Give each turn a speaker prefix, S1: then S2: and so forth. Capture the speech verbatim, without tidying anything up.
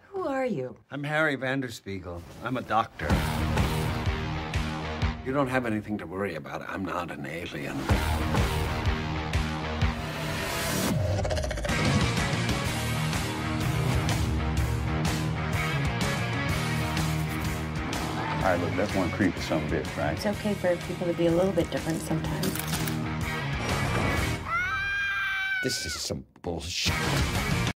S1: Who are you?
S2: I'm Harry Vanderspiegel. I'm a doctor. You don't have anything to worry about. I'm not an alien.
S3: All right, look, that's one creepy some bitch, right?
S1: It's okay for people to be a little bit different sometimes.
S2: This is some bullshit.